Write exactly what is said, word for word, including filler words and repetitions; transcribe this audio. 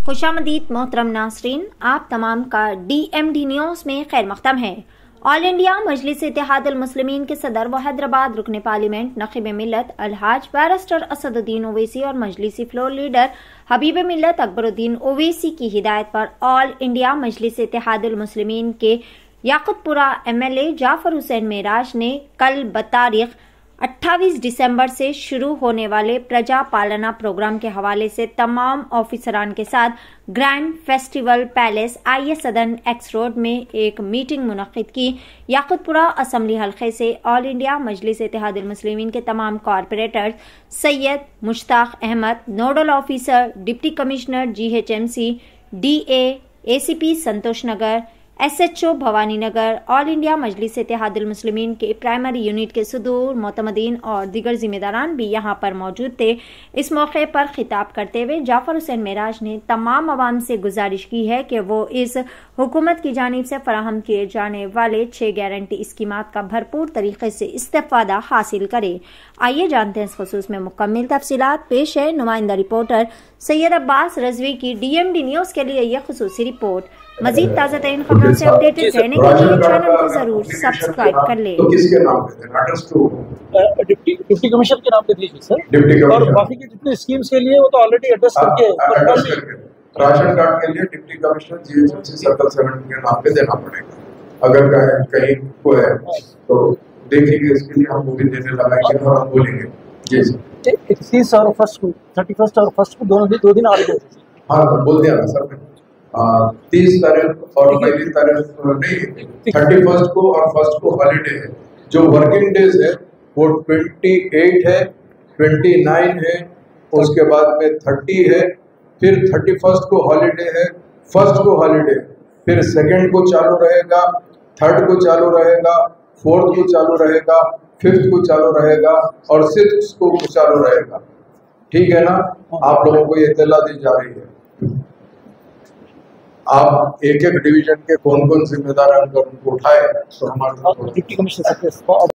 खुशामदीद मोहतरम नासरीन, आप तमाम का डी एम डी न्यूज़ में खैर मकदम है। ऑल इंडिया मजलिस इत्तेहादुल मुस्लिमीन के सदर व हैदराबाद रुकन पार्लियामेंट नखीब मिल्लत अलहाज बैरिस्टर असदुद्दीन ओवैसी और मजलिसी फ्लोर लीडर हबीब मिल्लत अकबरुद्दीन ओवैसी की हिदायत पर ऑल इंडिया मजलिस इत्तेहादुल मुस्लिमीन के Yakutpura M L A Jafar Hussain Meraj ने कल बतारीख अट्ठाईस दिसंबर से शुरू होने वाले प्रजा पालना प्रोग्राम के हवाले से तमाम ऑफिसरान के साथ grand festival palace I A Sadan X road में एक मीटिंग मुनक्किद की। याकुतपुरा असम्बली हल्के से ऑल इंडिया मजलिस इत्तेहादुल मुस्लिमीन के तमाम corporators Syed Mushtaq Ahmed, nodal officer, deputy commissioner G H M C, D A, A C P Santosh Nagar, S H O Bhavani Nagar, All India Majlis Ittehadul Muslimeen के प्राइमरी यूनिट के सदूर मोतमदीन और दीगर जिम्मेदारान भी यहाँ पर मौजूद थे। इस मौके पर खिताब करते हुए जाफर हुसैन मेराज ने तमाम अवाम से गुजारिश की है कि वो इस हुकूमत की जानिब से फराहम किए जाने वाले छह गारंटी स्कीमात का भरपूर तरीके से इस्तेफादा हासिल करे। आइए जानते हैं इस खुसूस में मुकम्मल तफसीलात। पेश है नुमाइंदा रिपोर्टर सैयद अब्बास रजवी की डी एम डी न्यूज़ के लिए यह खुसूसी रिपोर्ट। मजीद ताज़ा तरीन खबरों से अपडेटेड रहने के लिए चैनल को जरूर सब्सक्राइब कर लें। तो किसके नाम पे थे? Address to deputy deputy commissioner के नाम पे थी सर। डिप्टी कमिश्नर और बाकी की जितनी स्कीम्स के लिए वो तो ऑलरेडी एड्रेस करके एड्रेस करके राशन कार्ड के लिए deputy commissioner G H M C circle seven के नाम पे देना पड़ेगा। अगर कहीं को है तो देखिए, इसके लिए हम वो भी देने लगाएंगे और हम बोलेंगे जी सर। इकतीस और फर्स्ट को थर्टी फर्स्ट और फर्स्ट को दोनों दो दिन आगे हाँ बोल दिया ना सर। तीस तारीख और पहली तारीख नहीं, थर्टी फर्स्ट को और फर्स्ट को हॉलीडे है। जो वर्किंग डेज है वो ट्वेंटी एट है, ट्वेंटी नाइन है, उसके बाद में थर्टी है, फिर थर्टी फर्स्ट को हॉलीडे है, फर्स्ट को हॉलीडे, फिर सेकंड को चालू रहेगा, थर्ड को चालू रहेगा, फोर्थ को चालू रहेगा, फिफ्थ को चालू रहेगा और सिक्स्थ को चालू रहेगा। ठीक है ना? आप लोगों को ये इत्तला दी जा रही है। आप एक एक डिवीजन के कौन कौन जिम्मेदार अगर उनको उठाए तो हमारे डिप्टी कमिश्नर